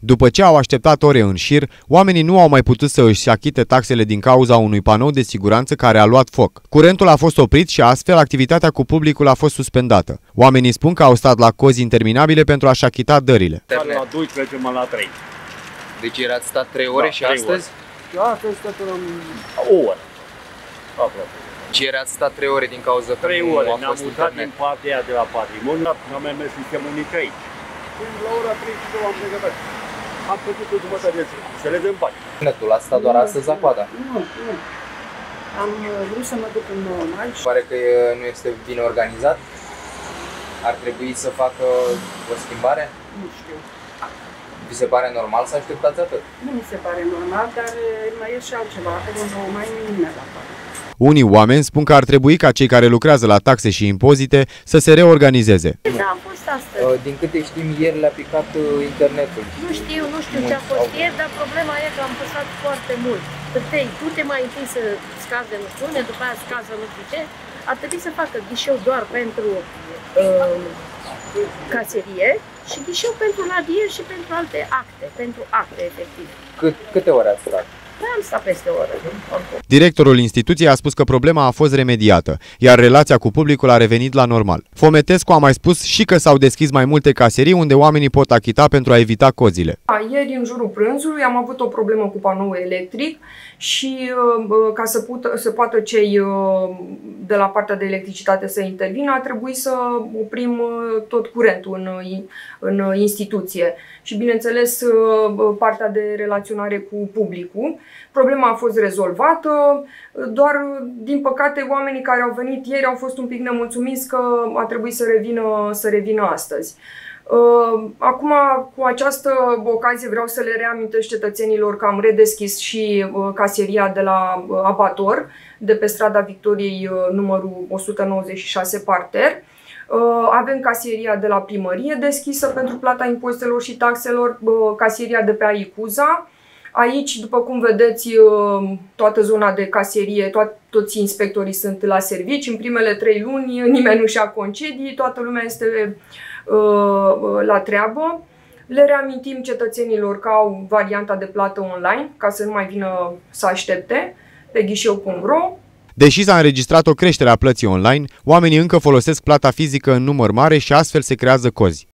După ce au așteptat ore în șir, oamenii nu au mai putut să își achite taxele din cauza unui panou de siguranță care a luat foc. Curentul a fost oprit și astfel activitatea cu publicul a fost suspendată. Oamenii spun că au stat la cozi interminabile pentru a-și achita dările. La 2 trecem la 3. Deci erați stat 3 ore și 3 astăzi? Ore. Astăzi stăm o oră. Aproape. Și erați stat 3 ore din cauza că 3 nu ore. a Ne-am fost mutat internet. din partea aia de la patrimoniu. Am mers sistemul unic aici. Și la ora 32 am plecat. Am făcut o jumătate de zi. Să le dăm bani. Internetul a stat doar astăzi la coada. Nu. Am vrut să mă duc în normal și Pare că nu este bine organizat. Ar trebui să facă o schimbare? nu știu. Vi se pare normal să așteptați atât? Nu mi se pare normal, dar mai e și altceva. Acolo nu mai e nimeni la față. Unii oameni spun că ar trebui ca cei care lucrează la taxe și impozite să se reorganizeze. Da, am fost astăzi. Din câte știm, ieri le-a picat internetul. Nu știu ce a fost ieri, dar problema e că am păsat foarte mult. Du-te mai întâi să scaze nu știu unde, după aia scază nu știu ce. Ar trebui să facă ghișeu doar pentru caserie și ghișeu pentru radier și pentru alte acte, pentru acte efectiv. Câte ore ați stat? Am stat peste o oră. Oricum. Directorul instituției a spus că problema a fost remediată, iar relația cu publicul a revenit la normal. Fometescu a mai spus și că s-au deschis mai multe caserii unde oamenii pot achita pentru a evita cozile. Ieri, în jurul prânzului, am avut o problemă cu panoul electric și ca să poată cei de la partea de electricitate să intervină, a trebuit să oprim tot curentul în instituție. Și, bineînțeles, partea de relaționare cu publicul. Problema a fost rezolvată, doar, din păcate, oamenii care au venit ieri au fost un pic nemulțumiți că a trebuit să revină astăzi. Acum, cu această ocazie, vreau să le reamintesc cetățenilor că am redeschis și caseria de la Abator, de pe strada Victoriei, numărul 196 parter. Avem caseria de la primărie deschisă pentru plata impozitelor și taxelor, caseria de pe Aicuza. Aici, după cum vedeți, toată zona de caserie, toți inspectorii sunt la servici. În primele 3 luni nimeni nu și-a concedii, toată lumea este la treabă. Le reamintim cetățenilor că au varianta de plată online, ca să nu mai vină să aștepte, pe ghișeu.ro. Deși s-a înregistrat o creștere a plății online, oamenii încă folosesc plata fizică în număr mare și astfel se creează cozi.